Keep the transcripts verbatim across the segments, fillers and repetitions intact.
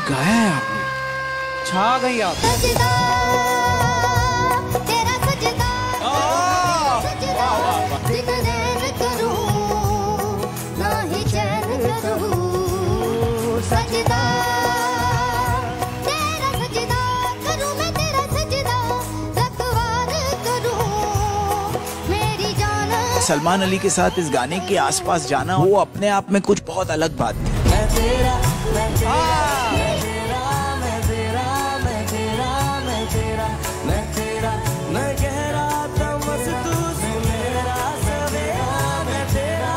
गाया है आपने, छा गई आप। सजदा तेरा सजदा सजदा दिन रैन करूं ना ही चैन करूं। सजदा तेरा सजदा करूं मैं तेरा सजदा तकवार करूं मेरी जान। सलमान अली के साथ इस गाने के आसपास जाना वो अपने आप में कुछ बहुत अलग बात है। मैं तेरा मैं तेरा मैं तेरा मैं तेरा मैं तेरा मैं तेरा मैं तेरा मैं कह रहा था बस तू से मेरा सवेरा मैं तेरा।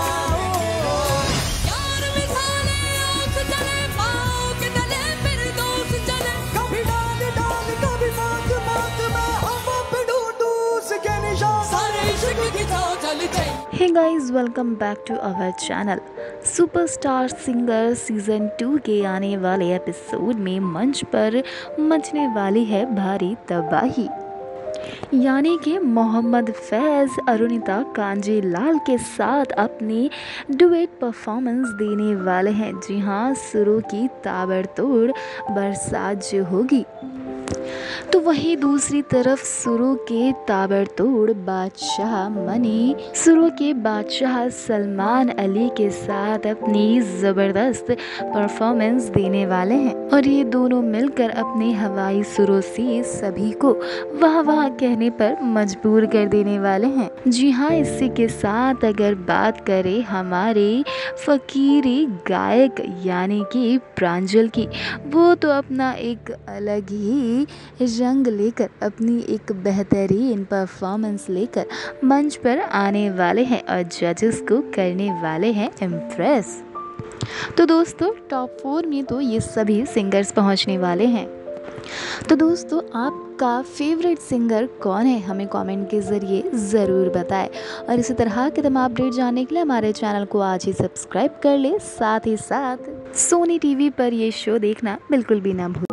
यार मिसाले आंख चले पाँव के तले फिर दोस्त चले कभी डाल डाल कभी मात मात मैं हवा पे ढूंढूं उसके निशान सारे इश्क की छाव चल गई। Hey guys, welcome back to our channel। Superstar singer season two के आने वाले एपिसोड में मंच पर मचने वाली है भारी तबाही, यानी कि मोहम्मद फैज़ अरुणिता कांजीलाल के साथ अपनी डुएट परफॉर्मेंस देने वाले हैं। जी हाँ, सुरों की ताबड़तोड़ बरसात जो होगी, तो वहीं दूसरी तरफ सुरों के ताबड़तोड़ बादशाह मनी सुरों के बादशाह सलमान अली के साथ अपनी ज़बरदस्त परफॉर्मेंस देने वाले हैं और ये दोनों मिलकर अपने हवाई सुरों से सभी को वाह वाह कहने पर मजबूर कर देने वाले हैं। जी हाँ, इसी के साथ अगर बात करें हमारे फ़कीरी गायक यानी कि प्रांजल की, वो तो अपना एक अलग ही रंग लेकर अपनी एक बेहतरीन परफॉर्मेंस लेकर मंच पर आने वाले हैं और जजेस को करने वाले हैं इम्प्रेस। तो दोस्तों, टॉप फोर में तो ये सभी सिंगर्स पहुंचने वाले हैं। तो दोस्तों, आपका फेवरेट सिंगर कौन है, हमें कमेंट के ज़रिए ज़रूर बताएं और इसी तरह के तमाम अपडेट जानने के लिए हमारे चैनल को आज ही सब्सक्राइब कर ले। साथ ही साथ सोनी टीवी पर ये शो देखना बिल्कुल भी ना भूलें।